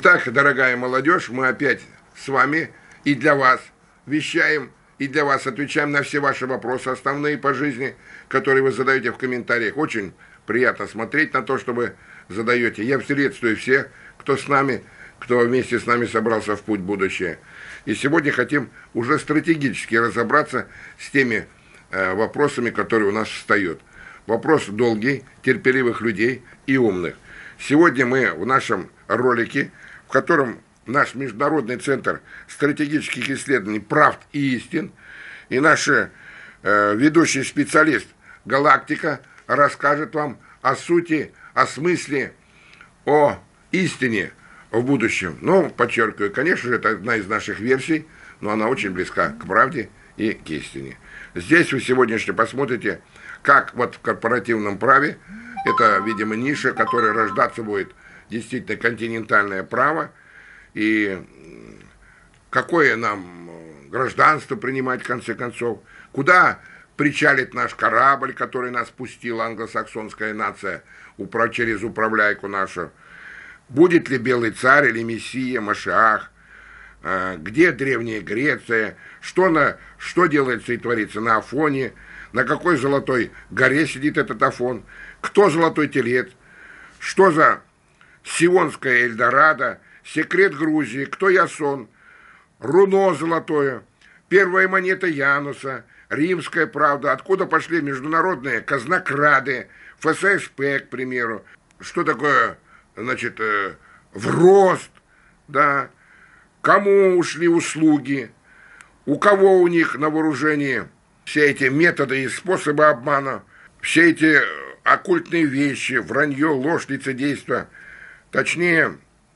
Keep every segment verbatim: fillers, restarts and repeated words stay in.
Итак, дорогая молодежь, мы опять с вами и для вас вещаем, и для вас отвечаем на все ваши вопросы, основные по жизни, которые вы задаете в комментариях. Очень приятно смотреть на то, что вы задаете. Я приветствую всех, кто с нами, кто вместе с нами собрался в путь в будущее. И сегодня хотим уже стратегически разобраться с теми э, вопросами, которые у нас встают. Вопрос долгий, терпеливых людей и умных. Сегодня мы в нашем ролике, в котором наш Международный центр стратегических исследований «Правд и истин» и наш э, ведущий специалист «Галактика» расскажет вам о сути, о смысле, о истине в будущем. Но, подчеркиваю, конечно же, это одна из наших версий, но она очень близка к правде и к истине. Здесь вы сегодня посмотрите, как вот в корпоративном праве, это, видимо, ниша, которая рождаться будет действительно континентальное право, и какое нам гражданство принимать в конце концов, куда причалит наш корабль, который нас пустила англосаксонская нация через управляйку нашу, будет ли Белый царь или Мессия, Машиах, где Древняя Греция, что, на, что делается и творится на Афоне, на какой золотой горе сидит этот Афон, кто золотой телец, что за Сионская Эльдорадо, секрет Грузии, кто Ясон, руно золотое, первая монета Януса, римская правда, откуда пошли международные казнокрады, эф эс эс пэ, к примеру, что такое, значит, э, в рост, да, кому ушли услуги, у кого у них на вооружении все эти методы и способы обмана, все эти оккультные вещи, вранье, ложь, лицедейство. Точнее,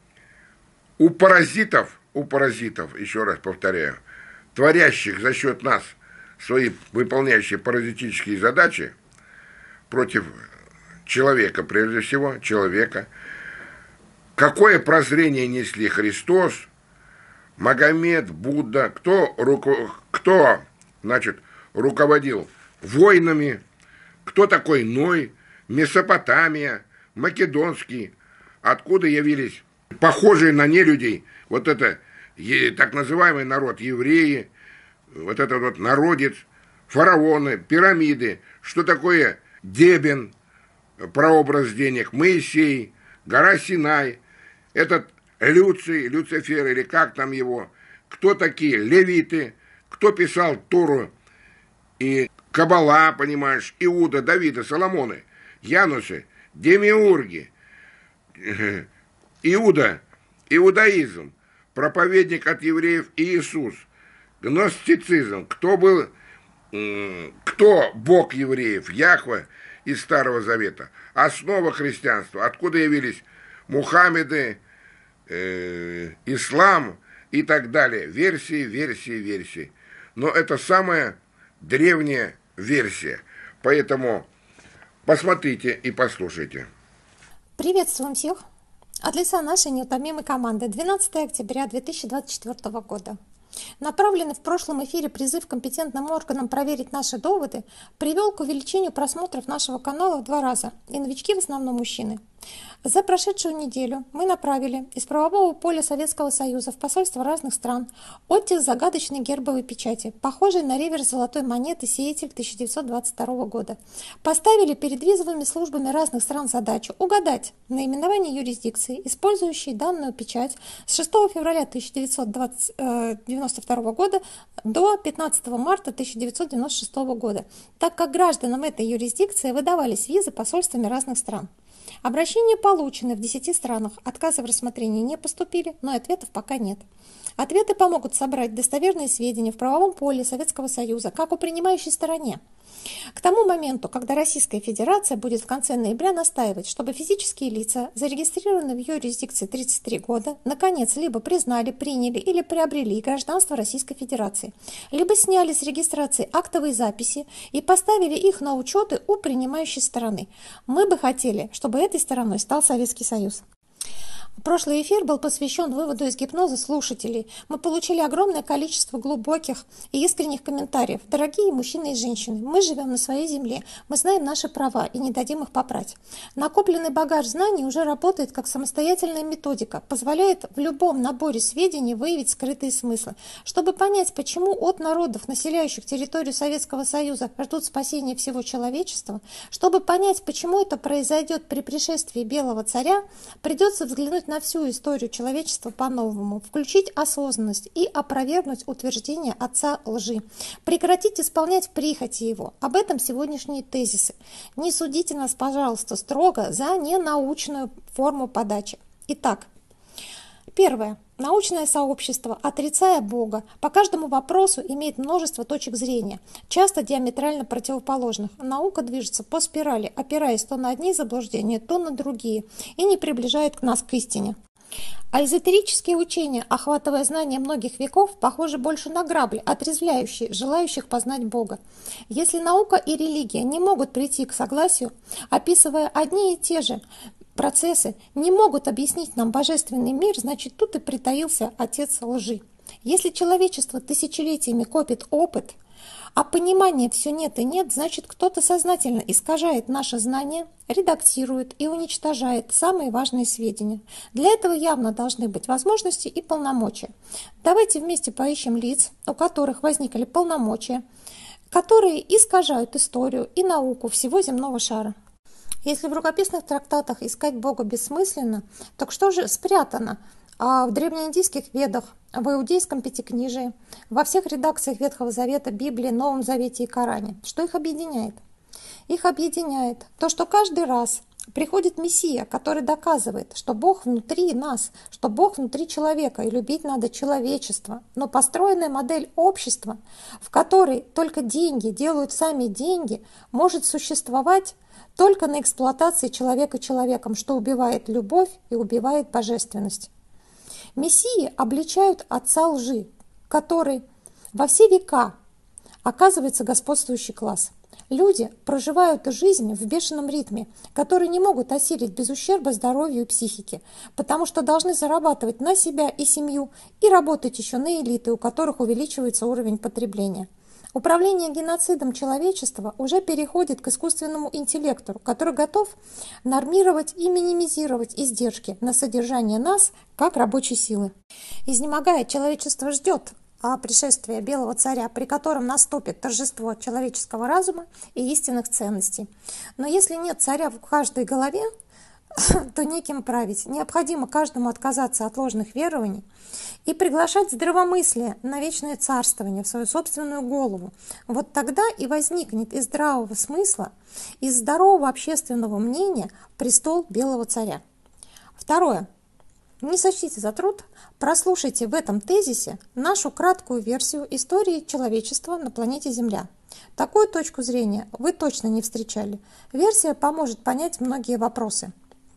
у паразитов, у паразитов, еще раз повторяю, творящих за счет нас свои выполняющие паразитические задачи против человека, прежде всего, человека, какое прозрение несли Христос, Магомед, Будда, кто, руку, кто значит, руководил войнами, кто такой Ной, Месопотамия, Македонский, откуда явились похожие на нелюдей, вот это так называемый народ, евреи, вот этот вот народец, фараоны, пирамиды, что такое Дебен, прообраз денег, Моисей, гора Синай, этот Люций, Люцифер или как там его, кто такие левиты, кто писал Тору и Каббала, понимаешь, Иуда, Давида, Соломоны, Янусы, Демиурги, Иуда, иудаизм, проповедник от евреев Иисус, гностицизм, кто был, кто Бог евреев, Яхве из Старого Завета, основа христианства, откуда явились Мухаммеды, э, ислам и так далее, версии, версии, версии. Но это самая древняя версия, поэтому посмотрите и послушайте. Приветствуем всех! От лица нашей неутомимой команды двенадцатого октября две тысячи двадцать четвёртого года. Направленный в прошлом эфире призыв компетентным органам проверить наши доводы привел к увеличению просмотров нашего канала в два раза, и новички в основном мужчины. За прошедшую неделю мы направили из правового поля Советского Союза в посольства разных стран оттиск загадочной гербовой печати, похожей на реверс золотой монеты «Сеятель» тысяча девятьсот двадцать второго года. Поставили перед визовыми службами разных стран задачу угадать наименование юрисдикции, использующей данную печать с шестого февраля тысяча девятьсот девяносто второго года до пятнадцатого марта тысяча девятьсот девяносто шестого года, так как гражданам этой юрисдикции выдавались визы посольствами разных стран. Обращения получены в десяти странах, отказы в рассмотрении не поступили, но ответов пока нет. Ответы помогут собрать достоверные сведения в правовом поле Советского Союза, как у принимающей стороне. К тому моменту, когда Российская Федерация будет в конце ноября настаивать, чтобы физические лица, зарегистрированные в юрисдикции тридцать три года, наконец либо признали, приняли или приобрели гражданство Российской Федерации, либо сняли с регистрации актовые записи и поставили их на учеты у принимающей стороны. Мы бы хотели, чтобы этой стороной стал Советский Союз. Прошлый эфир был посвящен выводу из гипноза слушателей. Мы получили огромное количество глубоких и искренних комментариев. Дорогие мужчины и женщины, мы живем на своей земле, мы знаем наши права и не дадим их попрать. Накопленный багаж знаний уже работает как самостоятельная методика, позволяет в любом наборе сведений выявить скрытые смыслы. Чтобы понять, почему от народов, населяющих территорию Советского Союза, ждут спасения всего человечества, чтобы понять, почему это произойдет при пришествии Белого Царя, придется взглянуть на на всю историю человечества по-новому, включить осознанность и опровергнуть утверждение отца лжи, прекратить исполнять прихоти его. Об этом сегодняшние тезисы. Не судите нас, пожалуйста, строго за ненаучную форму подачи. Итак, первое. Научное сообщество, отрицая Бога, по каждому вопросу имеет множество точек зрения, часто диаметрально противоположных. Наука движется по спирали, опираясь то на одни заблуждения, то на другие, и не приближает нас к истине. А эзотерические учения, охватывая знания многих веков, похожи больше на грабли, отрезвляющие желающих познать Бога. Если наука и религия не могут прийти к согласию, описывая одни и те же процессы, не могут объяснить нам божественный мир, значит, тут и притаился отец лжи. Если человечество тысячелетиями копит опыт, а понимания все нет и нет, значит, кто-то сознательно искажает наше знание, редактирует и уничтожает самые важные сведения. Для этого явно должны быть возможности и полномочия. Давайте вместе поищем лиц, у которых возникли полномочия, которые искажают историю и науку всего земного шара. Если в рукописных трактатах искать Бога бессмысленно, так что же спрятано а в древнеиндийских ведах, в иудейском пятикнижии, во всех редакциях Ветхого Завета, Библии, Новом Завете и Коране? Что их объединяет? Их объединяет то, что каждый раз приходит Мессия, который доказывает, что Бог внутри нас, что Бог внутри человека, и любить надо человечество. Но построенная модель общества, в которой только деньги делают сами деньги, может существовать только на эксплуатации человека человеком, что убивает любовь и убивает божественность. Мессии обличают отца лжи, который во все века оказывается господствующий класс. Люди проживают жизнь в бешеном ритме, который не могут осилить без ущерба здоровью и психике, потому что должны зарабатывать на себя и семью и работать еще на элиты, у которых увеличивается уровень потребления. Управление геноцидом человечества уже переходит к искусственному интеллекту, который готов нормировать и минимизировать издержки на содержание нас как рабочей силы. Изнемогая, человечество ждет а пришествия Белого Царя, при котором наступит торжество человеческого разума и истинных ценностей. Но если нет царя в каждой голове, то неким править. Необходимо каждому отказаться от ложных верований и приглашать здравомыслие на вечное царствование в свою собственную голову. Вот тогда и возникнет из здравого смысла, из здорового общественного мнения престол Белого Царя. Второе. Не сочтите за труд, прослушайте в этом тезисе нашу краткую версию истории человечества на планете Земля. Такую точку зрения вы точно не встречали. Версия поможет понять многие вопросы.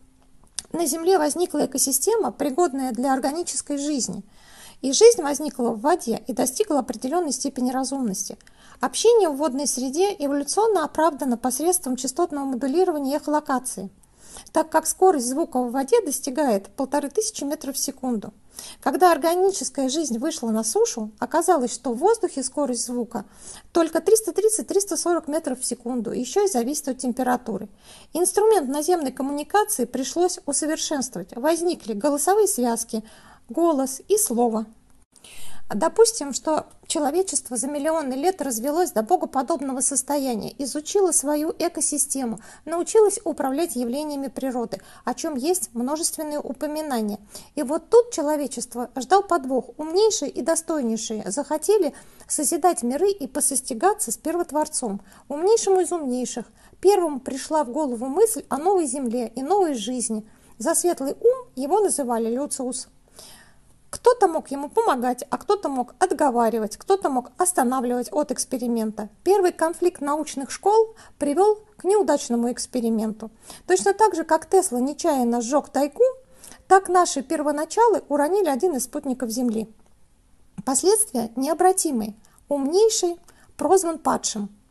На Земле возникла экосистема, пригодная для органической жизни. И жизнь возникла в воде и достигла определенной степени разумности. Общение в водной среде эволюционно оправдано посредством частотного модулирования и эхолокации, так как скорость звука в воде достигает полторы тысячи метров в секунду. Когда органическая жизнь вышла на сушу, оказалось, что в воздухе скорость звука только триста тридцать — триста сорок метров в секунду, еще и зависит от температуры. Инструмент наземной коммуникации пришлось усовершенствовать. Возникли голосовые связки, голос и слово. Допустим, что человечество за миллионы лет развелось до богоподобного состояния, изучило свою экосистему, научилось управлять явлениями природы, о чем есть множественные упоминания. И вот тут человечество ждал подвох. Умнейшие и достойнейшие захотели созидать миры и посостигаться с первотворцом, умнейшему из умнейших. Первому пришла в голову мысль о новой земле и новой жизни. За светлый ум его называли Люциус. Кто-то мог ему помогать, а кто-то мог отговаривать, кто-то мог останавливать от эксперимента. Первый конфликт научных школ привел к неудачному эксперименту. Точно так же, как Тесла нечаянно сжег тайгу, так наши первоначалы уронили один из спутников Земли. Последствия необратимые. Умнейший прозван падшим.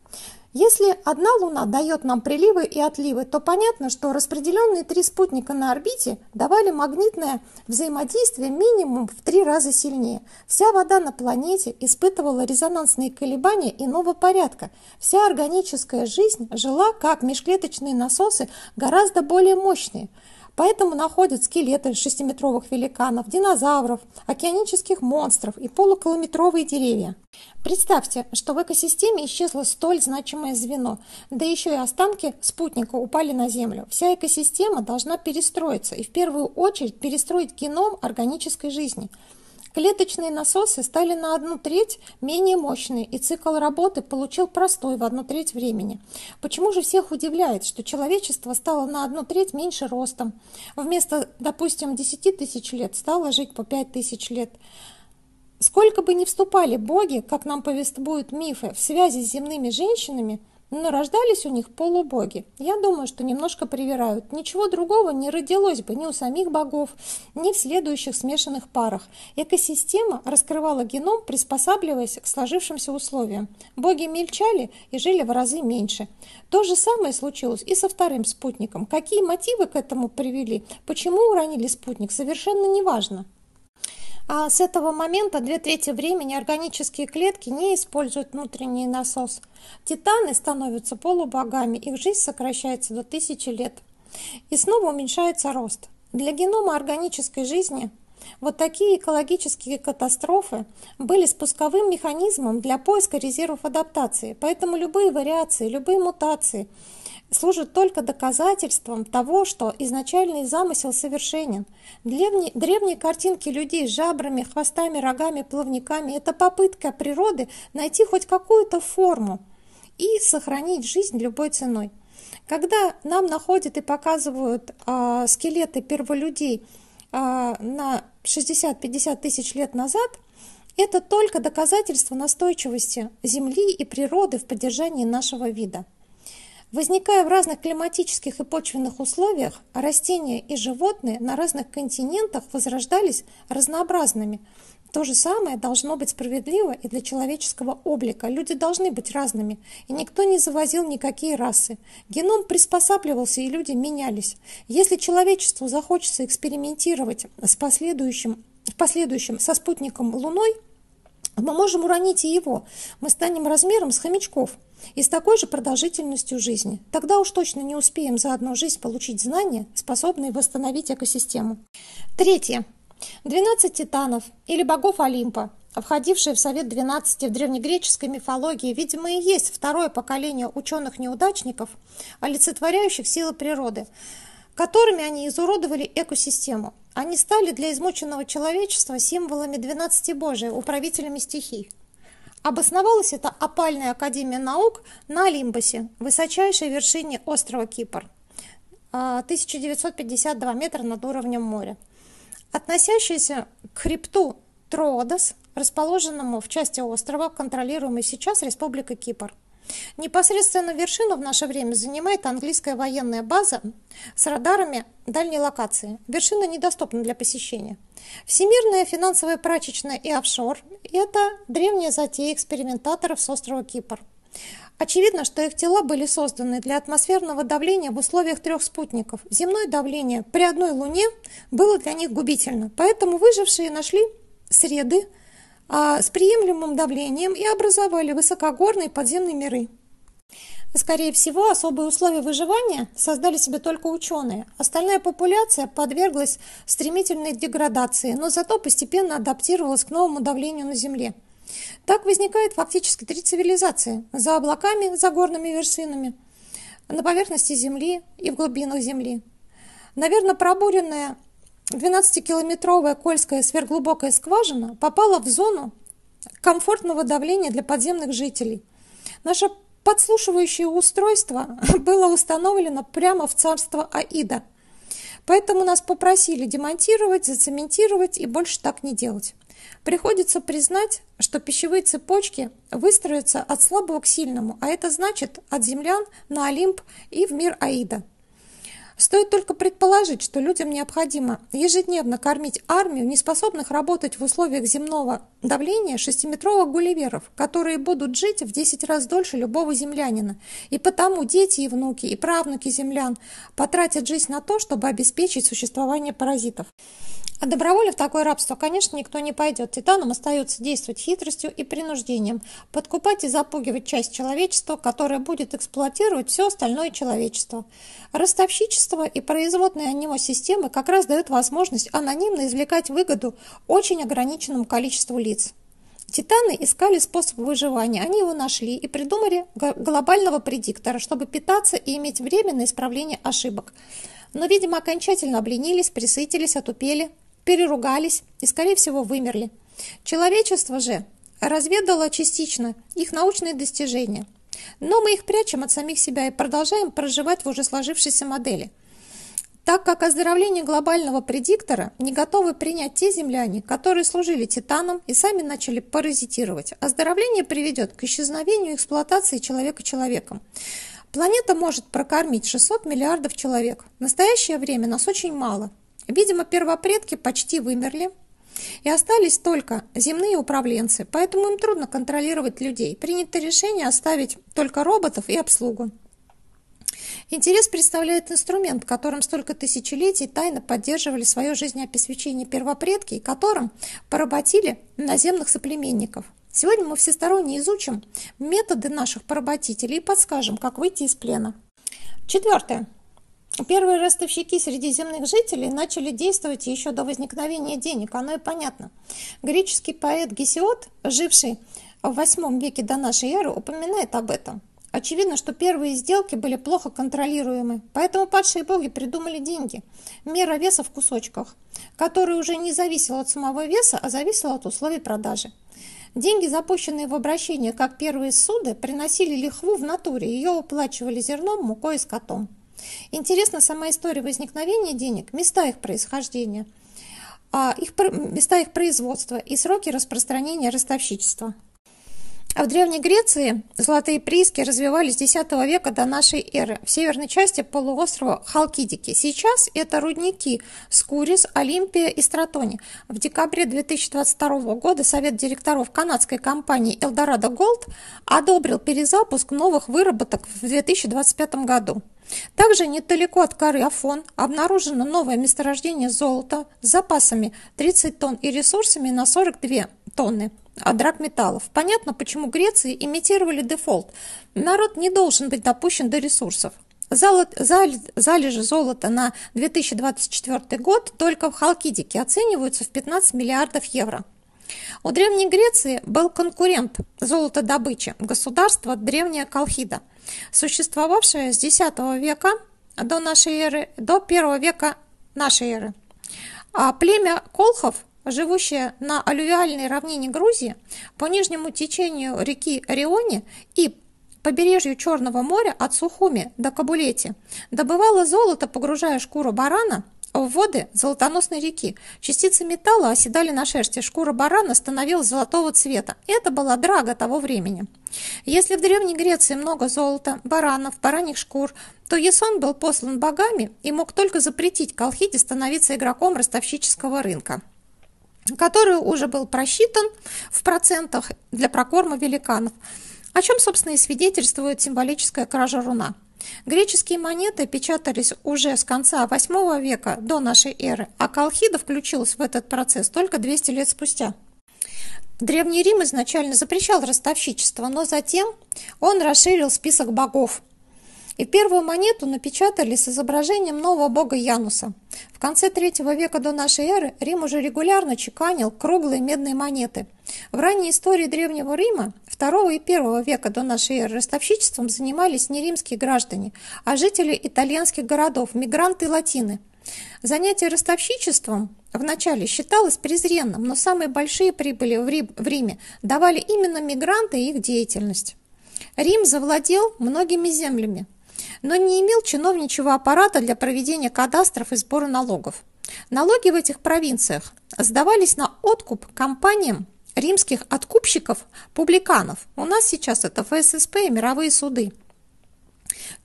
Если одна Луна дает нам приливы и отливы, то понятно, что распределенные три спутника на орбите давали магнитное взаимодействие минимум в три раза сильнее. Вся вода на планете испытывала резонансные колебания иного порядка. Вся органическая жизнь жила как межклеточные насосы, гораздо более мощные. Поэтому находят скелеты шестиметровых великанов, динозавров, океанических монстров и полукилометровые деревья. Представьте, что в экосистеме исчезло столь значимое звено, да еще и останки спутника упали на Землю. Вся экосистема должна перестроиться и в первую очередь перестроить геном органической жизни. Клеточные насосы стали на одну треть менее мощные, и цикл работы получил простой в одну треть времени. Почему же всех удивляет, что человечество стало на одну треть меньше ростом? Вместо, допустим, десяти тысяч лет стало жить по пять тысяч лет. Сколько бы ни вступали боги, как нам повествуют мифы, в связи с земными женщинами, но рождались у них полубоги. Я думаю, что немножко привирают. Ничего другого не родилось бы ни у самих богов, ни в следующих смешанных парах. Экосистема раскрывала геном, приспосабливаясь к сложившимся условиям. Боги мельчали и жили в разы меньше. То же самое случилось и со вторым спутником. Какие мотивы к этому привели, почему уронили спутник, совершенно неважно. А с этого момента две трети времени органические клетки не используют внутренний насос. Титаны становятся полубогами, их жизнь сокращается до тысячи лет. И снова уменьшается рост. Для генома органической жизни вот такие экологические катастрофы были спусковым механизмом для поиска резервов адаптации. Поэтому любые вариации, любые мутации служат только доказательством того, что изначальный замысел совершенен. Древние, древние картинки людей с жабрами, хвостами, рогами, плавниками – это попытка природы найти хоть какую-то форму и сохранить жизнь любой ценой. Когда нам находят и показывают э, скелеты перволюдей э, на шестьдесят-пятьдесят тысяч лет назад, это только доказательство настойчивости Земли и природы в поддержании нашего вида. Возникая в разных климатических и почвенных условиях, растения и животные на разных континентах возрождались разнообразными. То же самое должно быть справедливо и для человеческого облика. Люди должны быть разными, и никто не завозил никакие расы. Геном приспосабливался, и люди менялись. Если человечеству захочется экспериментировать с последующим, в последующем со спутником Луной, мы можем уронить и его. Мы станем размером с хомячков и с такой же продолжительностью жизни. Тогда уж точно не успеем за одну жизнь получить знания, способные восстановить экосистему. Третье. двенадцать титанов или богов Олимпа, входившие в совет двенадцати в древнегреческой мифологии, видимо, и есть второе поколение ученых-неудачников, олицетворяющих силы природы, которыми они изуродовали экосистему. Они стали для измученного человечества символами двенадцати божий, управителями стихий. Обосновалась эта опальная академия наук на Олимпосе, высочайшей вершине острова Кипр, тысяча девятьсот пятьдесят два метра над уровнем моря, относящаяся к хребту Троодос, расположенному в части острова, контролируемой сейчас Республикой Кипр. Непосредственно вершину в наше время занимает английская военная база с радарами дальней локации. Вершина недоступна для посещения. Всемирная финансовая прачечная и офшор – это древняя затея экспериментаторов с острова Кипр. Очевидно, что их тела были созданы для атмосферного давления в условиях трех спутников. Земное давление при одной Луне было для них губительно, поэтому выжившие нашли среды а, с приемлемым давлением и образовали высокогорные подземные миры. Скорее всего, особые условия выживания создали себе только ученые. Остальная популяция подверглась стремительной деградации, но зато постепенно адаптировалась к новому давлению на Земле. Так возникает фактически три цивилизации: за облаками, за горными вершинами, на поверхности Земли и в глубинах Земли. Наверное, пробуренная двенадцатикилометровая Кольская сверхглубокая скважина попала в зону комфортного давления для подземных жителей. Наше подслушивающее устройство было установлено прямо в царство Аида. Поэтому нас попросили демонтировать, зацементировать и больше так не делать. Приходится признать, что пищевые цепочки выстроятся от слабого к сильному, а это значит от землян на Олимп и в мир Аида. Стоит только предположить, что людям необходимо ежедневно кормить армию неспособных работать в условиях земного давления шестиметровых гулливеров, которые будут жить в десять раз дольше любого землянина. И потому дети и внуки, и правнуки землян потратят жизнь на то, чтобы обеспечить существование паразитов. А добровольно в такое рабство, конечно, никто не пойдет. Титанам остается действовать хитростью и принуждением, подкупать и запугивать часть человечества, которая будет эксплуатировать все остальное человечество. Ростовщичество и производные от него системы как раз дают возможность анонимно извлекать выгоду очень ограниченному количеству лиц. Титаны искали способ выживания, они его нашли и придумали глобального предиктора, чтобы питаться и иметь время на исправление ошибок. Но, видимо, окончательно обленились, пресытились, отупели, переругались и, скорее всего, вымерли. Человечество же разведало частично их научные достижения, но мы их прячем от самих себя и продолжаем проживать в уже сложившейся модели. Так как оздоровление глобального предиктора не готовы принять те земляне, которые служили титанам и сами начали паразитировать. Оздоровление приведет к исчезновению эксплуатации человека человеком. Планета может прокормить шестьсот миллиардов человек. В настоящее время нас очень мало. Видимо, первопредки почти вымерли, и остались только земные управленцы, поэтому им трудно контролировать людей. Принято решение оставить только роботов и обслугу. Интерес представляет инструмент, которым столько тысячелетий тайно поддерживали свое жизнеобеспечение первопредки и которым поработили наземных соплеменников. Сегодня мы всесторонне изучим методы наших поработителей и подскажем, как выйти из плена. Четвертое. Первые ростовщики среди земных жителей начали действовать еще до возникновения денег, оно и понятно. Греческий поэт Гесиод, живший в восьмом веке до нашей эры, упоминает об этом. Очевидно, что первые сделки были плохо контролируемы, поэтому падшие боги придумали деньги, мера веса в кусочках, которая уже не зависела от самого веса, а зависела от условий продажи. Деньги, запущенные в обращение как первые суды, приносили лихву в натуре, ее уплачивали зерном, мукой и скотом. Интересна сама история возникновения денег, места их происхождения, их, места их производства и сроки распространения ростовщичества. А в Древней Греции золотые прииски развивались с десятого века до нашей эры в северной части полуострова Халкидики. Сейчас это рудники Скурис, Олимпия и Стратони. В декабре две тысячи двадцать второго года Совет директоров канадской компании Элдорадо Голд одобрил перезапуск новых выработок в две тысячи двадцать пятом году. Также недалеко от горы Афон обнаружено новое месторождение золота с запасами тридцать тонн и ресурсами на сорок две тонны драгметаллов. Понятно, почему Греции имитировали дефолт. Народ не должен быть допущен до ресурсов. Залежи золота на две тысячи двадцать четвёртый год только в Халкидике оцениваются в пятнадцать миллиардов евро. У Древней Греции был конкурент золотодобычи – государство Древняя Колхида, существовавшее с десятого века до нашей эры до первого века нашей эры. А племя колхов, живущее на аллювиальной равнине Грузии, по нижнему течению реки Риони и побережью Черного моря от Сухуми до Кабулети, добывало золото, погружая шкуру барана в воды золотоносной реки. Частицы металла оседали на шерсти, шкура барана становилась золотого цвета. Это была драга того времени. Если в Древней Греции много золота, баранов, бараньих шкур, то Ясон был послан богами и мог только запретить Колхиде становиться игроком ростовщического рынка, который уже был просчитан в процентах для прокорма великанов, о чем, собственно, и свидетельствует символическая кража руна. Греческие монеты печатались уже с конца восьмого века до нашей эры, а Колхида включилась в этот процесс только двести лет спустя. Древний Рим изначально запрещал ростовщичество, но затем он расширил список богов. И первую монету напечатали с изображением нового бога Януса. В конце третьего века до нашей эры Рим уже регулярно чеканил круглые медные монеты. В ранней истории Древнего Рима второго и первого века до нашей эры ростовщичеством занимались не римские граждане, а жители итальянских городов, мигранты и латины. Занятие ростовщичеством вначале считалось презренным, но самые большие прибыли в Риме давали именно мигранты и их деятельность. Рим завладел многими землями, но не имел чиновничьего аппарата для проведения кадастров и сбора налогов. Налоги в этих провинциях сдавались на откуп компаниям римских откупщиков-публиканов. У нас сейчас это эф эс эс пэ и мировые суды.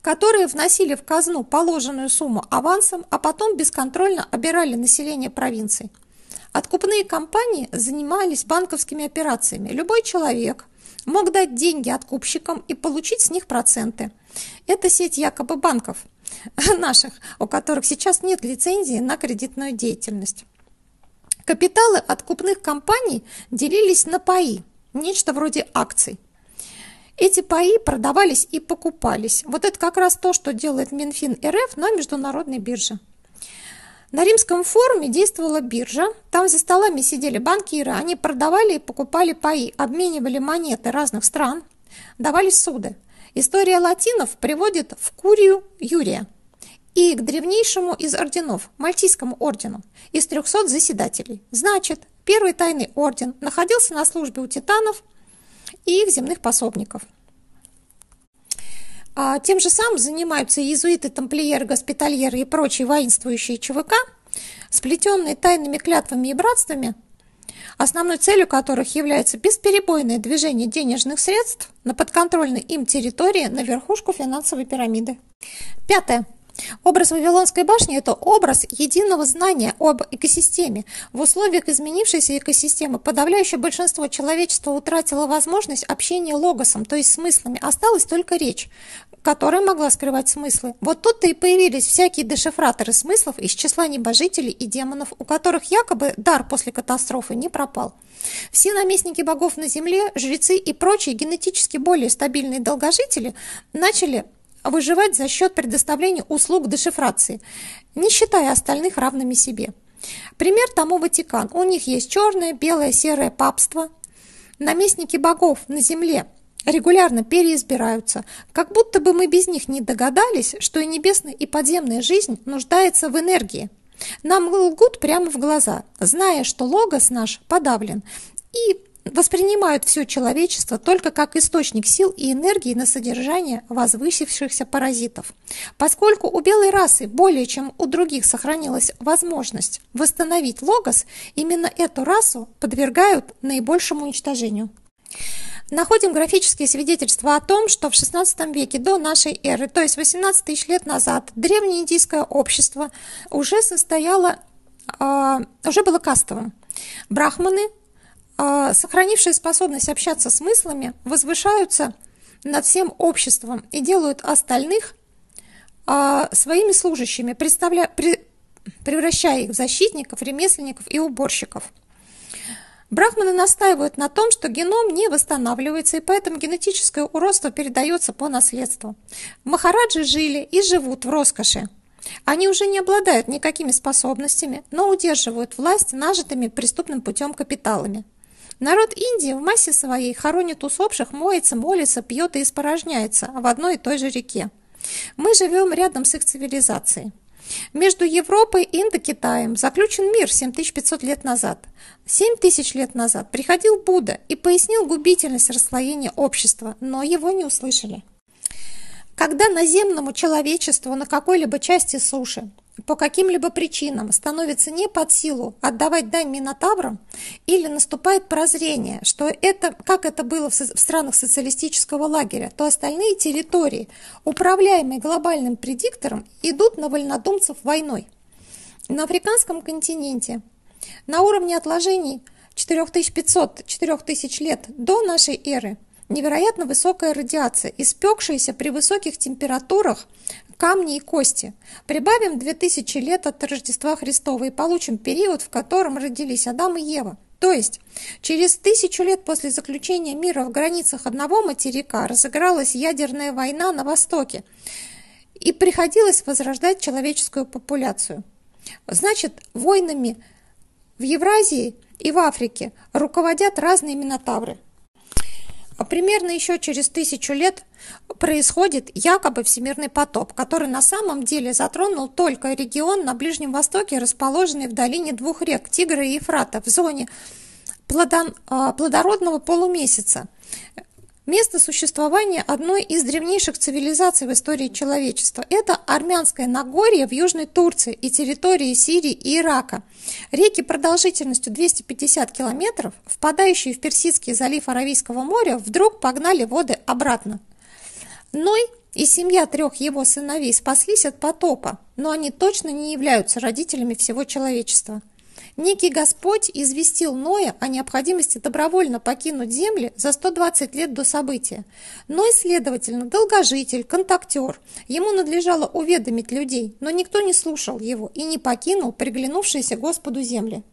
которые вносили в казну положенную сумму авансом, а потом бесконтрольно обирали население провинций. Откупные компании занимались банковскими операциями. Любой человек мог дать деньги откупщикам и получить с них проценты. Это сеть якобы банков наших, у которых сейчас нет лицензии на кредитную деятельность. Капиталы откупных компаний делились на паи, нечто вроде акций. Эти паи продавались и покупались. Вот это как раз то, что делает Минфин РФ на международной бирже. На Римском форуме действовала биржа, там за столами сидели банкиры, они продавали и покупали паи, обменивали монеты разных стран, давали суды. История латинов приводит в Курию Юрия и к древнейшему из орденов, Мальтийскому ордену, из трехсот заседателей. Значит, первый тайный орден находился на службе у титанов и их земных пособников. А тем же самым занимаются иезуиты, тамплиеры, госпитальеры и прочие воинствующие ЧВК, сплетенные тайными клятвами и братствами, основной целью которых является бесперебойное движение денежных средств на подконтрольной им территории на верхушку финансовой пирамиды. Пятое. Образ Вавилонской башни – это образ единого знания об экосистеме. В условиях изменившейся экосистемы подавляющее большинство человечества утратило возможность общения логосом, то есть смыслами. Осталась только речь, которая могла скрывать смыслы. Вот тут-то и появились всякие дешифраторы смыслов из числа небожителей и демонов, у которых якобы дар после катастрофы не пропал. Все наместники богов на земле, жрецы и прочие генетически более стабильные долгожители начали выживать за счет предоставления услуг дешифрации, не считая остальных равными себе. Пример тому Ватикан. У них есть черное, белое, серое папство. Наместники богов на земле регулярно переизбираются, как будто бы мы без них не догадались, что и небесная, и подземная жизнь нуждается в энергии. Нам лгут прямо в глаза, зная, что логос наш подавлен, и воспринимают все человечество только как источник сил и энергии на содержание возвысившихся паразитов. Поскольку у белой расы более чем у других сохранилась возможность восстановить логос, именно эту расу подвергают наибольшему уничтожению. Находим графические свидетельства о том, что в шестнадцатом веке до нашей эры, то есть восемнадцать тысяч лет назад, древнеиндийское общество уже состояло, э, уже было кастовым. Брахманы, э, сохранившие способность общаться с мыслями, возвышаются над всем обществом и делают остальных э, своими служащими, представля... при... превращая их в защитников, ремесленников и уборщиков. Брахманы настаивают на том, что геном не восстанавливается, и поэтому генетическое уродство передается по наследству. Махараджи жили и живут в роскоши. Они уже не обладают никакими способностями, но удерживают власть нажитыми преступным путем капиталами. Народ Индии в массе своей хоронит усопших, моется, молится, пьет и испорожняется в одной и той же реке. Мы живем рядом с их цивилизацией. Между Европой и Индокитаем заключен мир семь тысяч пятьсот лет назад. семь тысяч лет назад приходил Будда и пояснил губительность расслоения общества, но его не услышали. Когда наземному человечеству на какой-либо части суши по каким-либо причинам становится не под силу отдавать дань минотаврам, или наступает прозрение, что это, как это было в, со- в странах социалистического лагеря, то остальные территории, управляемые глобальным предиктором, идут на вольнодумцев войной. На африканском континенте на уровне отложений четыре тысячи пятьсот - четыре тысячи лет до нашей эры невероятно высокая радиация, испекшаяся при высоких температурах камни и кости. Прибавим две тысячи лет от Рождества Христова и получим период, в котором родились Адам и Ева. То есть через тысячу лет после заключения мира в границах одного материка разыгралась ядерная война на Востоке, и приходилось возрождать человеческую популяцию. Значит, войнами в Евразии и в Африке руководят разные минотавры. А примерно еще через тысячу лет происходит якобы всемирный потоп, который на самом деле затронул только регион на Ближнем Востоке, расположенный в долине двух рек Тигра и Ефрата, в зоне плодон, плодородного полумесяца. Место существования одной из древнейших цивилизаций в истории человечества. Это Армянское Нагорье в Южной Турции и территории Сирии и Ирака. Реки продолжительностью двести пятьдесят километров, впадающие в Персидский залив Аравийского моря, вдруг погнали воды обратно. Ной и семья трех его сыновей спаслись от потопа, но они точно не являются родителями всего человечества. Некий Господь известил Ноя о необходимости добровольно покинуть земли за сто двадцать лет до события. Ной, следовательно, долгожитель, контактер. Ему надлежало уведомить людей, но никто не слушал его и не покинул приглянувшиеся Господу земли.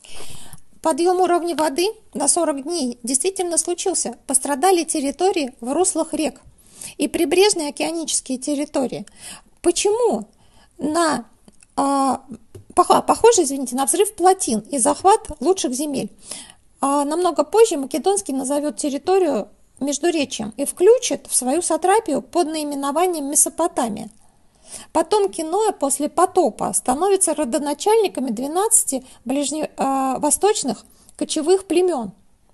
Подъем уровня воды на сорок дней действительно случился. Пострадали территории в руслах рек и прибрежные океанические территории. Почему на... А, похоже, извините, на взрыв плотин и захват лучших земель. А намного позже Македонский назовет территорию Междуречьем и включит в свою сатрапию под наименованием Месопотамия. Потомки Ноя после потопа становятся родоначальниками двенадцати ближневосточных кочевых племен.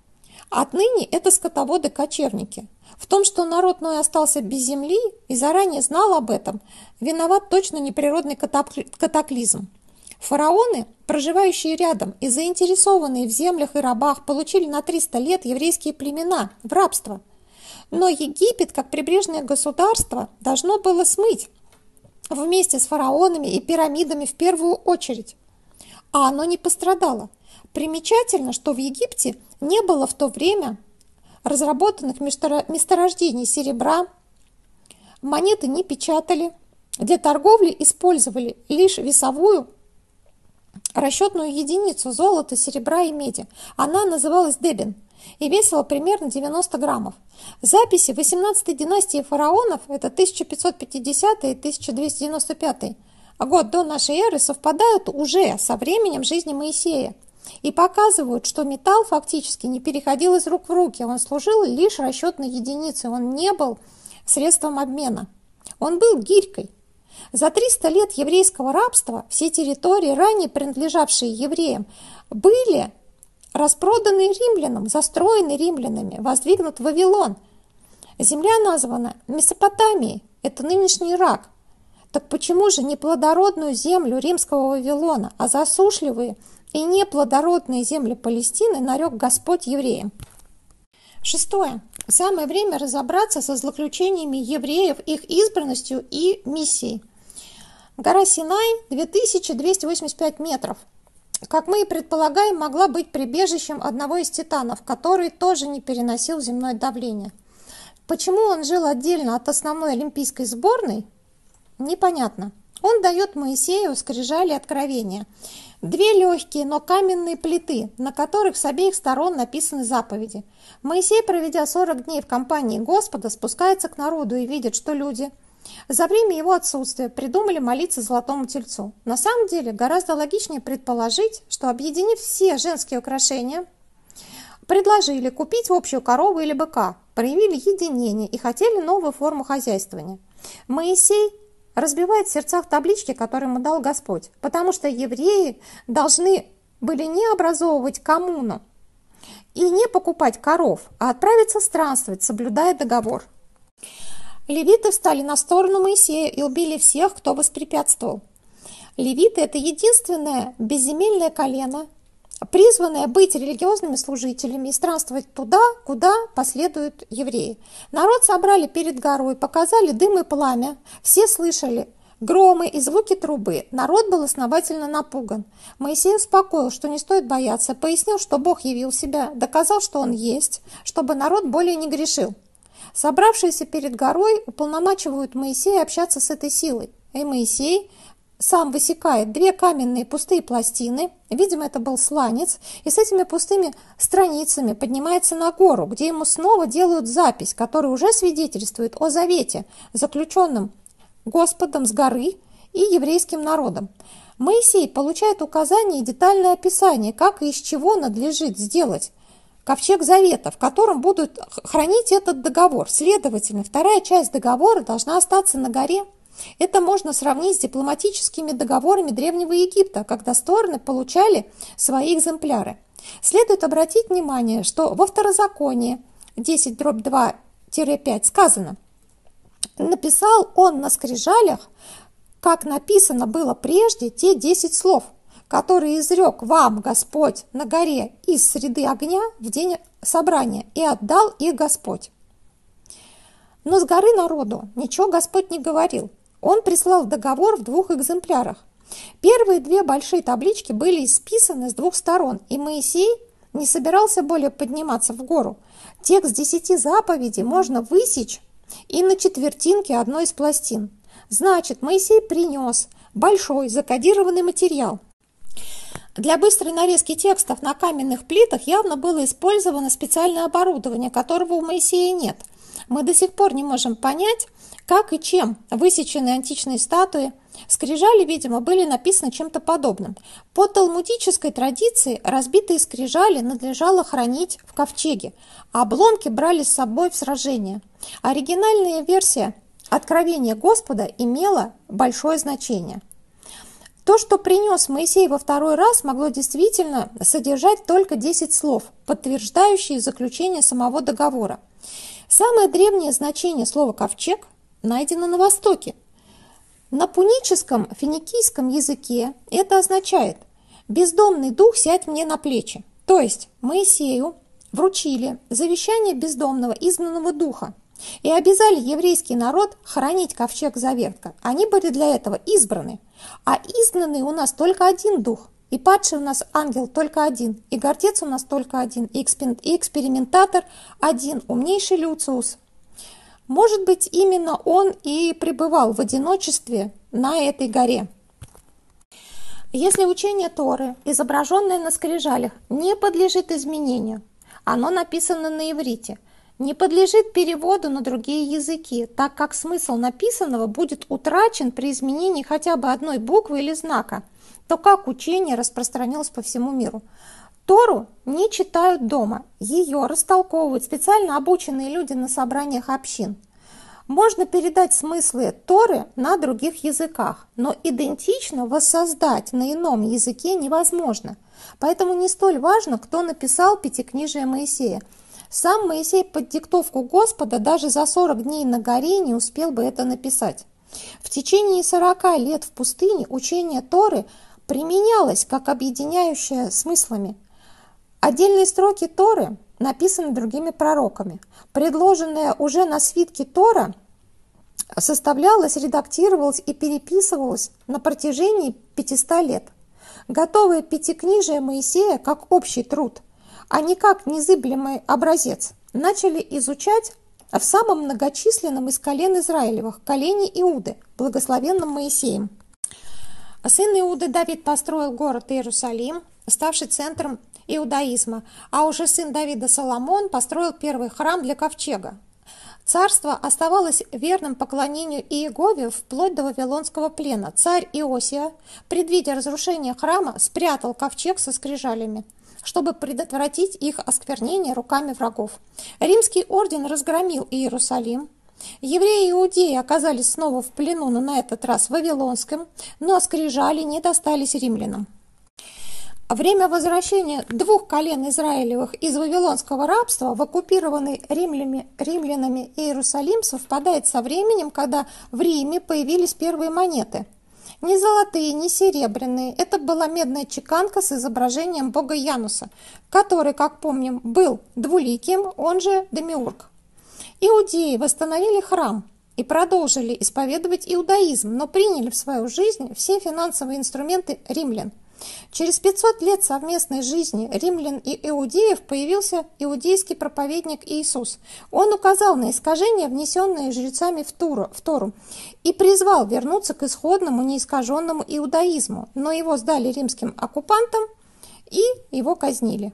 Отныне это скотоводы-кочевники. В том, что народ Ноя остался без земли и заранее знал об этом, виноват точно не природный катаклизм. Фараоны, проживающие рядом и заинтересованные в землях и рабах, получили на триста лет еврейские племена в рабство. Но Египет, как прибрежное государство, должно было смыть вместе с фараонами и пирамидами в первую очередь. А оно не пострадало. Примечательно, что в Египте не было в то время разработанных месторождений серебра, монеты не печатали, для торговли использовали лишь весовую расчетную единицу золота, серебра и меди. Она называлась дебен и весила примерно девяносто граммов. Записи восемнадцатой династии фараонов, это тысяча пятьсот пятидесятый и тысяча двести девяносто пятый год до нашей эры, совпадают уже со временем жизни Моисея и показывают, что металл фактически не переходил из рук в руки, он служил лишь расчетной единицей, он не был средством обмена, он был гирькой. За триста лет еврейского рабства все территории, ранее принадлежавшие евреям, были распроданы римлянам, застроены римлянами, воздвигнут Вавилон. Земля названа Месопотамией, это нынешний Ирак. Так почему же не плодородную землю римского Вавилона, а засушливые и неплодородные земли Палестины нарек Господь евреям? Шестое. Самое время разобраться со злоключениями евреев, их избранностью и миссией. Гора Синай две тысячи двести восемьдесят пять метров. Как мы и предполагаем, могла быть прибежищем одного из титанов, который тоже не переносил земное давление. Почему он жил отдельно от основной олимпийской сборной, непонятно. Он дает Моисею скрижали откровения. Две легкие, но каменные плиты, на которых с обеих сторон написаны заповеди. Моисей, проведя сорок дней в компании Господа, спускается к народу и видит, что люди за время его отсутствия придумали молиться золотому тельцу. На самом деле гораздо логичнее предположить, что, объединив все женские украшения, предложили купить общую корову или быка, проявили единение и хотели новую форму хозяйствования. Моисей разбивает в сердцах таблички, которые ему дал Господь, потому что евреи должны были не образовывать коммуну и не покупать коров, а отправиться странствовать, соблюдая договор. Левиты встали на сторону Моисея и убили всех, кто воспрепятствовал. Левиты – это единственное безземельное колено, призванное быть религиозными служителями и странствовать туда, куда последуют евреи. Народ собрали перед горой, показали дым и пламя, все слышали громы и звуки трубы. Народ был основательно напуган. Моисей успокоил, что не стоит бояться, пояснил, что Бог явил себя, доказал, что Он есть, чтобы народ более не грешил. Собравшиеся перед горой уполномачивают Моисея общаться с этой силой, и Моисей сам высекает две каменные пустые пластины, видимо, это был сланец, и с этими пустыми страницами поднимается на гору, где ему снова делают запись, которая уже свидетельствует о завете, заключенном Господом с горы и еврейским народом. Моисей получает указания и детальное описание, как и из чего надлежит сделать ковчег завета, в котором будут хранить этот договор. Следовательно, вторая часть договора должна остаться на горе. Это можно сравнить с дипломатическими договорами Древнего Египта, когда стороны получали свои экземпляры. Следует обратить внимание, что во Второзаконии десять дробь два пять сказано: «Написал он на скрижалях, как написано было прежде, те десять слов, которые изрек вам Господь на горе из среды огня в день собрания, и отдал их Господь». Но с горы народу ничего Господь не говорил. Он прислал договор в двух экземплярах. Первые две большие таблички были исписаны с двух сторон, и Моисей не собирался более подниматься в гору. Текст десяти заповедей можно высечь и на четвертинке одной из пластин. Значит, Моисей принес большой закодированный материал. Для быстрой нарезки текстов на каменных плитах явно было использовано специальное оборудование, которого у Моисея нет. Мы до сих пор не можем понять, как и чем высечены античные статуи. Скрижали, видимо, были написаны чем-то подобным. По талмудической традиции разбитые скрижали надлежало хранить в ковчеге, а обломки брали с собой в сражение. Оригинальная версия Откровения Господа имела большое значение. То, что принес Моисей во второй раз, могло действительно содержать только десять слов, подтверждающие заключение самого договора. Самое древнее значение слова «ковчег» найдено на Востоке. На пуническом финикийском языке это означает «бездомный дух, сядь мне на плечи». То есть Моисею вручили завещание бездомного изгнанного духа и обязали еврейский народ хранить ковчег завета. Они были для этого избраны. А изгнанный у нас только один дух, и падший у нас ангел только один, и гордец у нас только один, и экспериментатор один, умнейший Люциус. Может быть, именно он и пребывал в одиночестве на этой горе. Если учение Торы, изображенное на скрижалях, не подлежит изменению, оно написано на иврите, не подлежит переводу на другие языки, так как смысл написанного будет утрачен при изменении хотя бы одной буквы или знака, то как учение распространилось по всему миру? Тору не читают дома, ее растолковывают специально обученные люди на собраниях общин. Можно передать смыслы Торы на других языках, но идентично воссоздать на ином языке невозможно. Поэтому не столь важно, кто написал Пятикнижие Моисея. Сам Моисей под диктовку Господа даже за сорок дней на горе не успел бы это написать. В течение сорока лет в пустыне учение Торы применялось как объединяющее смыслами. Отдельные строки Торы написаны другими пророками. Предложенная уже на свитке Тора составлялась, редактировалась и переписывалась на протяжении пятисот лет. Готовое Пятикнижие Моисея как общий труд, а не как незыблемый образец, начали изучать в самом многочисленном из колен Израилевых, колене Иуды, благословенном Моисеем. Сын Иуды Давид построил город Иерусалим, ставший центром иудаизма, а уже сын Давида Соломон построил первый храм для ковчега. Царство оставалось верным поклонению Иегове вплоть до Вавилонского плена. Царь Иосия, предвидя разрушение храма, спрятал ковчег со скрижалями, чтобы предотвратить их осквернение руками врагов. Римский орден разгромил Иерусалим. Евреи и иудеи оказались снова в плену, но на этот раз вавилонским, но скрижали не достались римлянам. Время возвращения двух колен Израилевых из вавилонского рабства в оккупированный римлями, римлянами Иерусалим совпадает со временем, когда в Риме появились первые монеты. Не золотые, не серебряные. Это была медная чеканка с изображением бога Януса, который, как помним, был двуликим, он же Демиург. Иудеи восстановили храм и продолжили исповедовать иудаизм, но приняли в свою жизнь все финансовые инструменты римлян. Через пятьсот лет совместной жизни римлян и иудеев появился иудейский проповедник Иисус. Он указал на искажения, внесенные жрецами в Тору, в Тору, и призвал вернуться к исходному неискаженному иудаизму, но его сдали римским оккупантам и его казнили.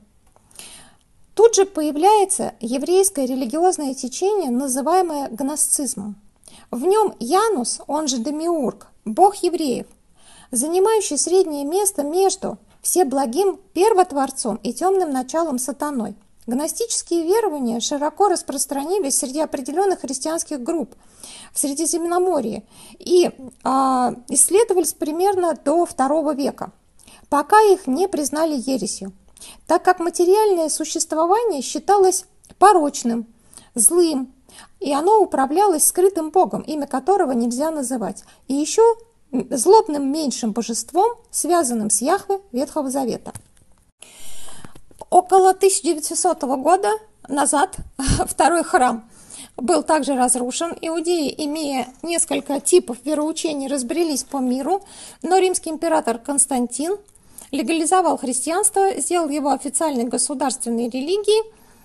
Тут же появляется еврейское религиозное течение, называемое гностицизмом. В нем Янус, он же Демиург, бог евреев, занимающий среднее место между всеблагим первотворцом и темным началом сатаной. Гностические верования широко распространились среди определенных христианских групп в Средиземноморье и а, исследовались примерно до второго века, пока их не признали ересью, так как материальное существование считалось порочным, злым, и оно управлялось скрытым богом, имя которого нельзя называть, и еще злобным меньшим божеством, связанным с Яхве Ветхого Завета. Около тысяча девятисотого года назад второй храм был также разрушен. Иудеи, имея несколько типов вероучений, разбрелись по миру, но римский император Константин легализовал христианство, сделал его официальной государственной религией,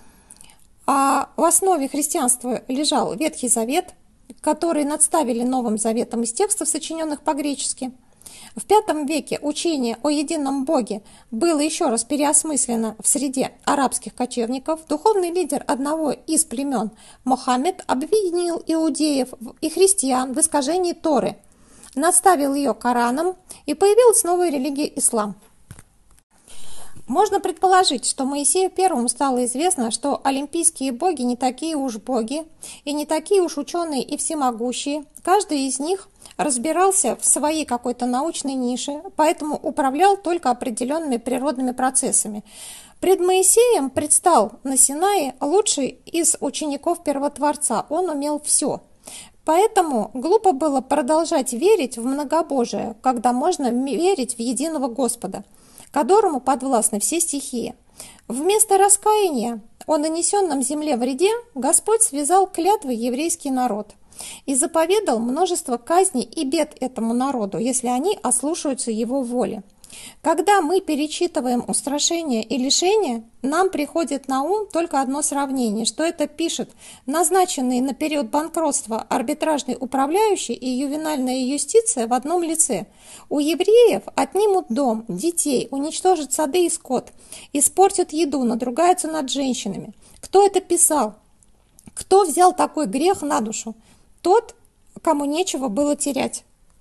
а в основе христианства лежал Ветхий Завет, который надставили Новым Заветом из текстов, сочиненных по-гречески. В пятом веке учение о едином Боге было еще раз переосмыслено в среде арабских кочевников. Духовный лидер одного из племен, Мохаммед, обвинил иудеев и христиан в искажении Торы, наставил ее Кораном, и появилась новая религия ислам. Можно предположить, что Моисею Первому стало известно, что олимпийские боги не такие уж боги и не такие уж ученые и всемогущие. Каждый из них разбирался в своей какой-то научной нише, поэтому управлял только определенными природными процессами. Пред Моисеем предстал на Синае лучший из учеников Первотворца. Он умел все. Поэтому глупо было продолжать верить в многобожие, когда можно верить в единого Господа, которому подвластны все стихии. Вместо раскаяния о нанесенном земле вреде Господь связал клятвой еврейский народ и заповедал множество казней и бед этому народу, если они ослушаются его воли. Когда мы перечитываем устрашения и лишения, нам приходит на ум только одно сравнение, что это пишет назначенный на период банкротства арбитражный управляющий и ювенальная юстиция в одном лице. У евреев отнимут дом, детей, уничтожат сады и скот, испортят еду, надругаются над женщинами. Кто это писал? Кто взял такой грех на душу? Тот, кому нечего было терять.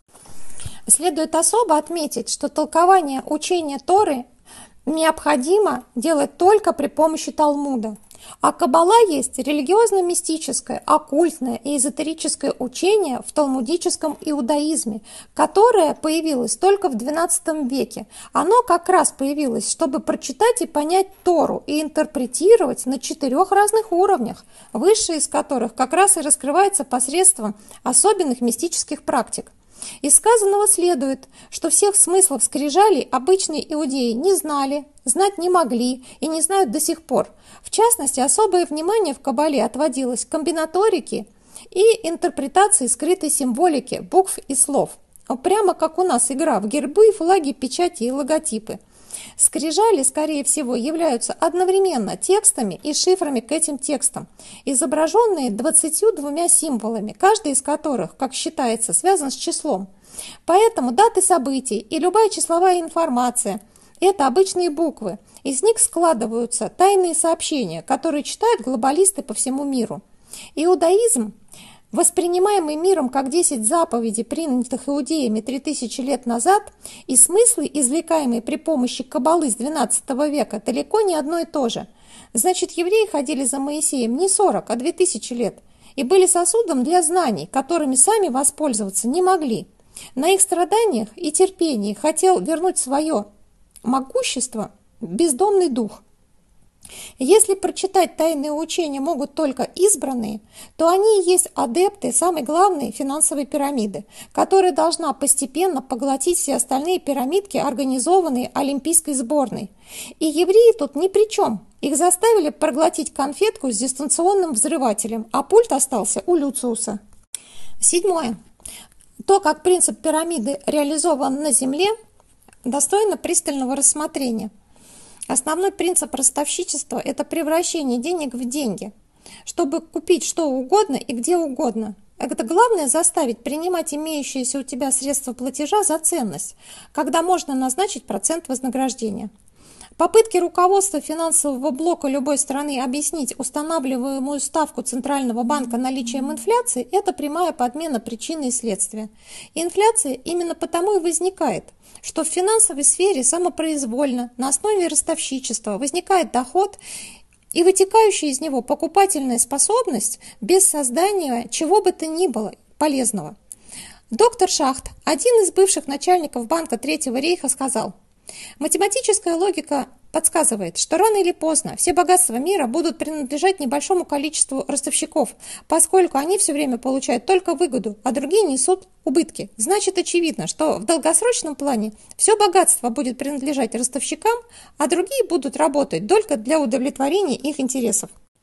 Следует особо отметить, что толкование учения Торы необходимо делать только при помощи Талмуда. А Каббала есть религиозно-мистическое, оккультное и эзотерическое учение в талмудическом иудаизме, которое появилось только в двенадцатом веке. Оно как раз появилось, чтобы прочитать и понять Тору и интерпретировать на четырех разных уровнях, высший из которых как раз и раскрывается посредством особенных мистических практик. Из сказанного следует, что всех смыслов скрижалей обычные иудеи не знали, знать не могли и не знают до сих пор. В частности, особое внимание в Каббале отводилось к комбинаторике и интерпретации скрытой символики букв и слов. Прямо как у нас игра в гербы, флаги, печати и логотипы. Скрижали, скорее всего, являются одновременно текстами и шифрами к этим текстам, изображенные двадцатью двумя символами, каждый из которых, как считается, связан с числом. Поэтому даты событий и любая числовая информация – это обычные буквы. Из них складываются тайные сообщения, которые читают глобалисты по всему миру. Иудаизм, воспринимаемый миром как десять заповедей, принятых иудеями три тысячи лет назад, и смыслы, извлекаемые при помощи Каббалы с двенадцатого века, далеко не одно и то же. Значит, евреи ходили за Моисеем не сорок, а две тысячи лет, и были сосудом для знаний, которыми сами воспользоваться не могли. На их страданиях и терпении хотел вернуть свое могущество бездомный дух. Если прочитать тайные учения могут только избранные, то они и есть адепты самой главной финансовой пирамиды, которая должна постепенно поглотить все остальные пирамидки, организованные олимпийской сборной. И евреи тут ни при чем. Их заставили проглотить конфетку с дистанционным взрывателем, а пульт остался у Люциуса. Седьмое. То, как принцип пирамиды реализован на Земле, достойно пристального рассмотрения. Основной принцип ростовщичества – это превращение денег в деньги, чтобы купить что угодно и где угодно. Это главное – заставить принимать имеющиеся у тебя средства платежа за ценность, когда можно назначить процент вознаграждения. Попытки руководства финансового блока любой страны объяснить устанавливаемую ставку Центрального банка наличием инфляции – это прямая подмена причины и следствия. Инфляция именно потому и возникает, что в финансовой сфере самопроизвольно, на основе ростовщичества, возникает доход и вытекающая из него покупательная способность без создания чего бы то ни было полезного. Доктор Шахт, один из бывших начальников Банка Третьего рейха, сказал: «Математическая логика подсказывает, что рано или поздно все богатства мира будут принадлежать небольшому количеству ростовщиков, поскольку они все время получают только выгоду, а другие несут убытки. Значит, очевидно, что в долгосрочном плане все богатство будет принадлежать ростовщикам, а другие будут работать только для удовлетворения их интересов».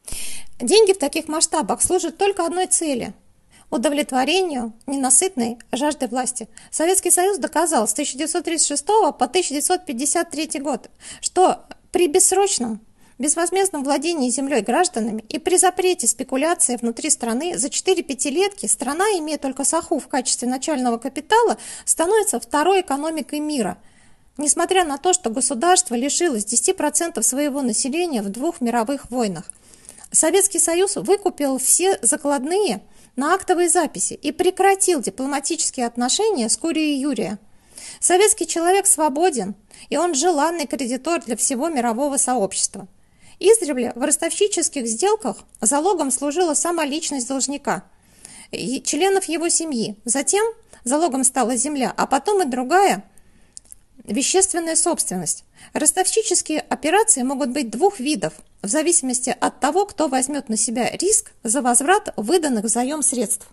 Деньги в таких масштабах служат только одной цели – удовлетворению ненасытной жажды власти. Советский Союз доказал с тысяча девятьсот тридцать шестого по тысяча девятьсот пятьдесят третий год, что при бессрочном, безвозмездном владении землей гражданами и при запрете спекуляции внутри страны за четыре пятилетки страна, имея только САХУ в качестве начального капитала, становится второй экономикой мира, несмотря на то, что государство лишилось десяти процентов своего населения в двух мировых войнах. Советский Союз выкупил все закладные на актовые записи и прекратил дипломатические отношения с Курией Юрия. Советский человек свободен, и он желанный кредитор для всего мирового сообщества. Издревле в ростовщических сделках залогом служила сама личность должника и членов его семьи. Затем залогом стала земля, а потом и другая вещественная собственность. Ростовщические операции могут быть двух видов, в зависимости от того, кто возьмет на себя риск за возврат выданных взаим средств.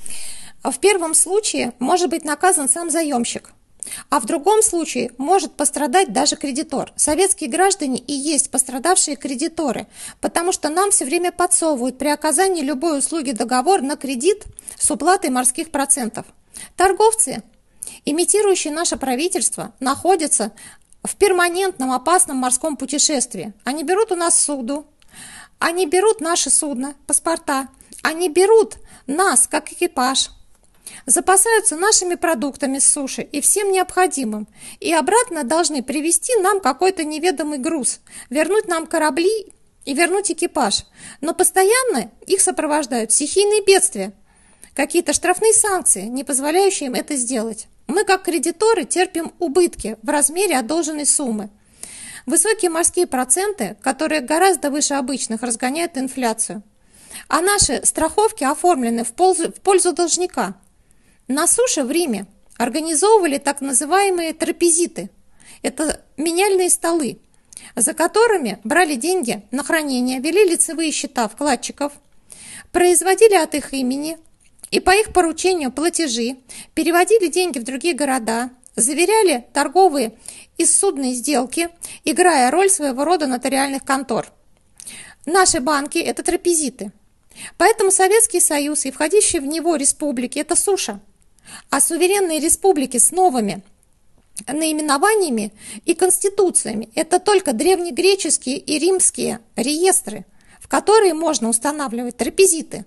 В первом случае может быть наказан сам заемщик, а в другом случае может пострадать даже кредитор. Советские граждане и есть пострадавшие кредиторы, потому что нам все время подсовывают при оказании любой услуги договор на кредит с уплатой морских процентов. Торговцы, имитирующие наше правительство, находятся в перманентном опасном морском путешествии. Они берут у нас суду, они берут наши судна, паспорта, они берут нас как экипаж, запасаются нашими продуктами с суши и всем необходимым, и обратно должны привезти нам какой-то неведомый груз, вернуть нам корабли и вернуть экипаж. Но постоянно их сопровождают стихийные бедствия, какие-то штрафные санкции, не позволяющие им это сделать. Мы, как кредиторы, терпим убытки в размере одолженной суммы. Высокие морские проценты, которые гораздо выше обычных, разгоняют инфляцию. А наши страховки оформлены в пользу, в пользу должника. На суше в Риме организовывали так называемые трапезиты. Это меняльные столы, за которыми брали деньги на хранение, вели лицевые счета вкладчиков, производили от их имени и по их поручению платежи, переводили деньги в другие города, заверяли торговые и судные сделки, играя роль своего рода нотариальных контор. Наши банки – это трапезиты. Поэтому Советский Союз и входящие в него республики – это суша. А суверенные республики с новыми наименованиями и конституциями – это только древнегреческие и римские реестры, в которые можно устанавливать трапезиты,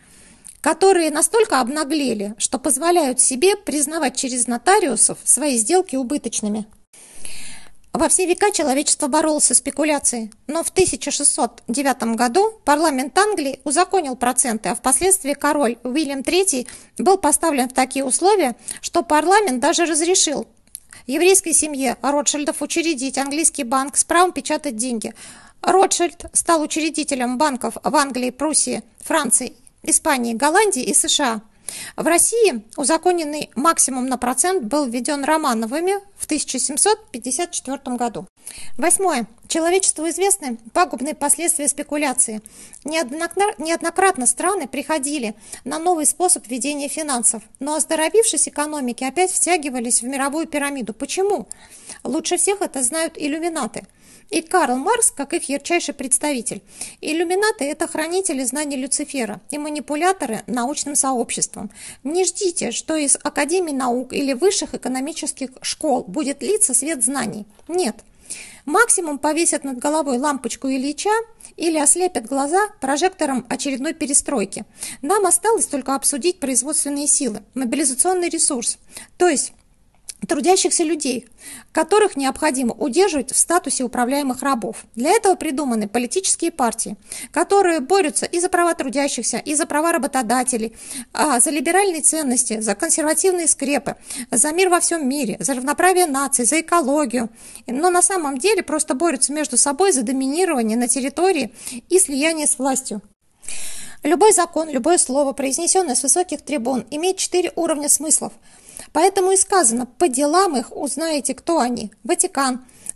которые настолько обнаглели, что позволяют себе признавать через нотариусов свои сделки убыточными. Во все века человечество боролось со спекуляцией, но в тысяча шестьсот девятом году парламент Англии узаконил проценты, а впоследствии король Уильям третий был поставлен в такие условия, что парламент даже разрешил еврейской семье Ротшильдов учредить английский банк с правом печатать деньги. Ротшильд стал учредителем банков в Англии, Пруссии, Франции, Испании, Голландии и США. В России узаконенный максимум на процент был введен Романовыми в тысяча семьсот пятьдесят четвёртом году. Восьмое. Человечеству известны пагубные последствия спекуляции. Неоднократно страны приходили на новый способ ведения финансов, но оздоровившись экономики опять втягивались в мировую пирамиду. Почему? Лучше всех это знают иллюминаты. И Карл Маркс, как их ярчайший представитель. Иллюминаты – это хранители знаний Люцифера и манипуляторы научным сообществом. Не ждите, что из Академии наук или высших экономических школ будет литься свет знаний. Нет. Максимум повесят над головой лампочку Ильича или ослепят глаза прожектором очередной перестройки. Нам осталось только обсудить производственные силы, мобилизационный ресурс, то есть трудящихся людей, которых необходимо удерживать в статусе управляемых рабов. Для этого придуманы политические партии, которые борются и за права трудящихся, и за права работодателей, за либеральные ценности, за консервативные скрепы, за мир во всем мире, за равноправие наций, за экологию. Но на самом деле просто борются между собой за доминирование на территории и слияние с властью. Любой закон, любое слово, произнесенное с высоких трибун, имеет четыре уровня смыслов. Поэтому и сказано, по делам их узнаете, кто они. Ватикан,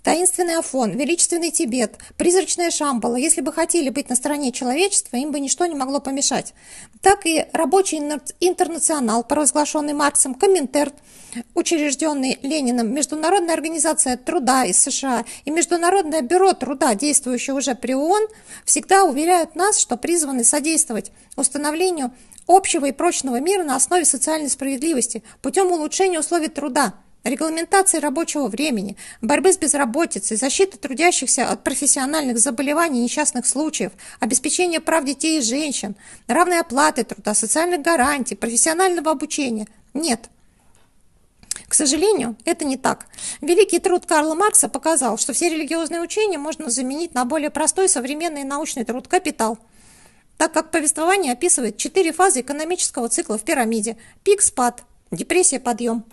таинственный Афон, величественный Тибет, призрачная Шамбала, если бы хотели быть на стороне человечества, им бы ничто не могло помешать. Так и рабочий интернационал, провозглашенный Марксом, Коминтерн, учрежденный Лениным, Международная организация труда из США и Международное бюро труда, действующее уже при ООН, всегда уверяют нас, что призваны содействовать установлению общего и прочного мира на основе социальной справедливости путем улучшения условий труда, регламентации рабочего времени, борьбы с безработицей, защиты трудящихся от профессиональных заболеваний и несчастных случаев, обеспечения прав детей и женщин, равной оплаты труда, социальных гарантий, профессионального обучения. Нет. К сожалению, это не так. Великий труд Карла Маркса показал, что все религиозные учения можно заменить на более простой современный научный труд «Капитал», так как повествование описывает четыре фазы экономического цикла в пирамиде: пик, спад, депрессия, подъем.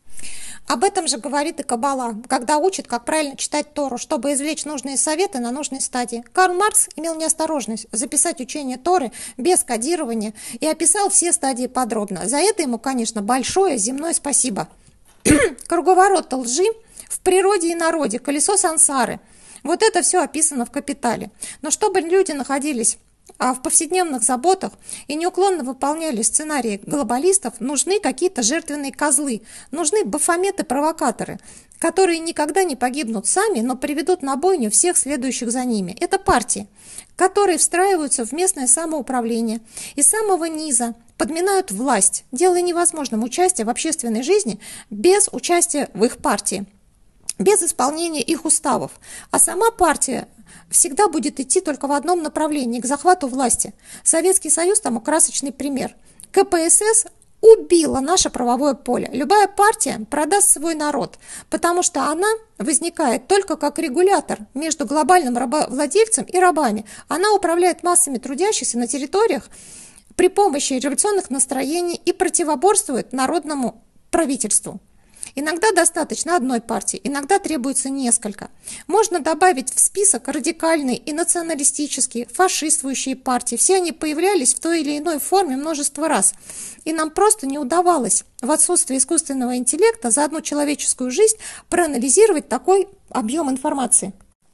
Об этом же говорит и Каббала, когда учит, как правильно читать Тору, чтобы извлечь нужные советы на нужной стадии. Карл Маркс имел неосторожность записать учение Торы без кодирования и описал все стадии подробно. За это ему, конечно, большое земное спасибо. Круговорот лжи в природе и народе, колесо сансары. Вот это все описано в «Капитале». Но чтобы люди находились а в повседневных заботах и неуклонно выполняли сценарии глобалистов, нужны какие-то жертвенные козлы, нужны бафометы-провокаторы, которые никогда не погибнут сами, но приведут на бойню всех следующих за ними. Это партии, которые встраиваются в местное самоуправление и с самого низа подминают власть, делая невозможным участие в общественной жизни без участия в их партии, без исполнения их уставов. А сама партия всегда будет идти только в одном направлении, к захвату власти. Советский Союз тому красочный пример. ка пэ эс эс убила наше правовое поле. Любая партия продаст свой народ, потому что она возникает только как регулятор между глобальным рабовладельцем и рабами. Она управляет массами трудящихся на территориях при помощи революционных настроений и противоборствует народному правительству. Иногда достаточно одной партии, иногда требуется несколько. Можно добавить в список радикальные и националистические, фашистующие партии. Все они появлялись в той или иной форме множество раз. И нам просто не удавалось в отсутствии искусственного интеллекта за одну человеческую жизнь проанализировать такой объем информации.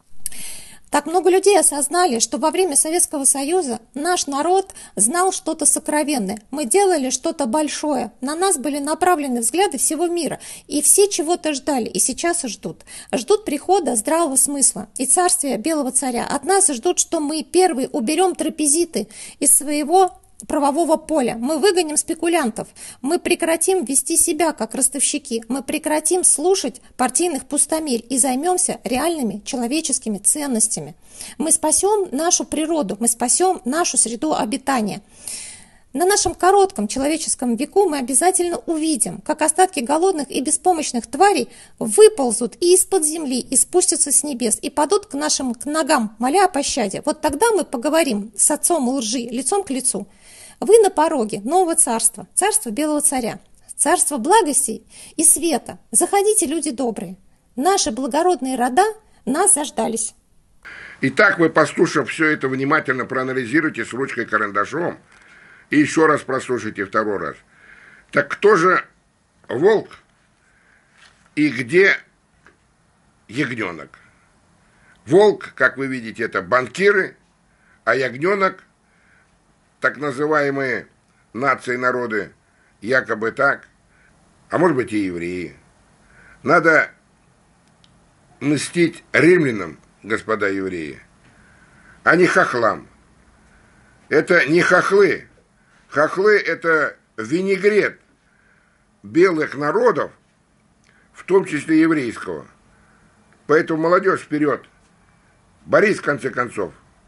Так много людей осознали, что во время Советского Союза наш народ знал что-то сокровенное. Мы делали что-то большое. На нас были направлены взгляды всего мира. И все чего-то ждали, и сейчас ждут. Ждут прихода здравого смысла и царствия Белого Царя. От нас ждут, что мы первые уберем трапезиты из своего правового поля. Мы выгоним спекулянтов, мы прекратим вести себя как ростовщики, мы прекратим слушать партийных пустомель и займемся реальными человеческими ценностями. Мы спасем нашу природу, мы спасем нашу среду обитания. На нашем коротком человеческом веку мы обязательно увидим, как остатки голодных и беспомощных тварей выползут и из-под земли, и спустятся с небес, и падут к нашим к ногам, моля о пощаде. Вот тогда мы поговорим с отцом лжи, лицом к лицу. Вы на пороге нового царства, царства Белого Царя, царства благости и света. Заходите, люди добрые. Наши благородные рода нас заждались. Итак, вы, послушав все это, внимательно проанализируйте с ручкой карандашом и еще раз прослушайте второй раз. Так кто же волк и где ягненок? Волк, как вы видите, это банкиры, а ягненок – так называемые нации, народы, якобы так, а может быть и евреи. Надо мстить римлянам, господа евреи, а не хохлам. Это не хохлы. Хохлы – это винегрет белых народов, в том числе еврейского. Поэтому молодежь вперед. Борись, в конце концов.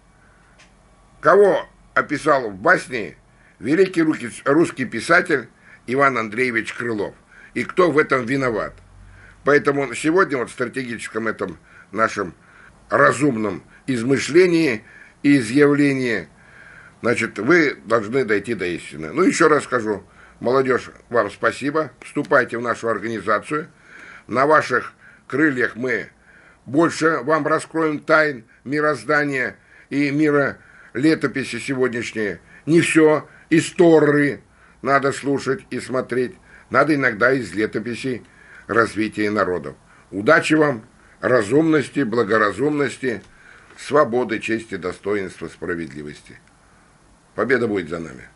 Кого описал в басне великий русский писатель Иван Андреевич Крылов. И кто в этом виноват. Поэтому сегодня вот в стратегическом этом нашем разумном измышлении и изъявлении, значит, вы должны дойти до истины. Ну, еще раз скажу, молодежь, вам спасибо. Вступайте в нашу организацию. На ваших крыльях мы больше вам раскроем тайн мироздания и мира летописи сегодняшние. Не все из Торы надо слушать и смотреть. Надо иногда из летописей развития народов. Удачи вам! разумности, благоразумности, свободы, чести, достоинства, справедливости. Победа будет за нами.